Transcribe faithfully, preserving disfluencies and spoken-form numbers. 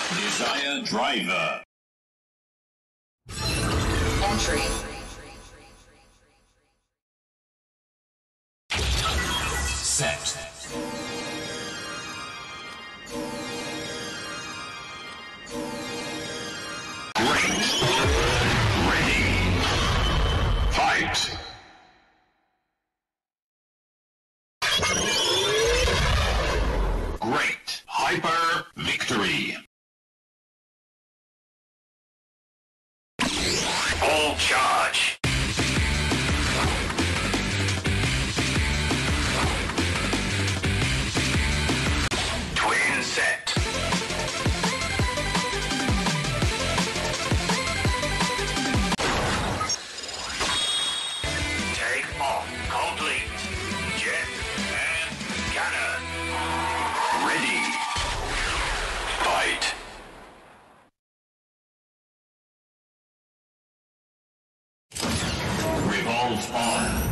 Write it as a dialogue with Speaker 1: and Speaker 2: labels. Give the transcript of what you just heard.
Speaker 1: Desire driver.
Speaker 2: Entry.
Speaker 1: Set. Great. Ready. Fight. Great. Hyper victory. Full charge. Twin set. Take off complete. Jet and cannon. Ready. Fight. Revolve On.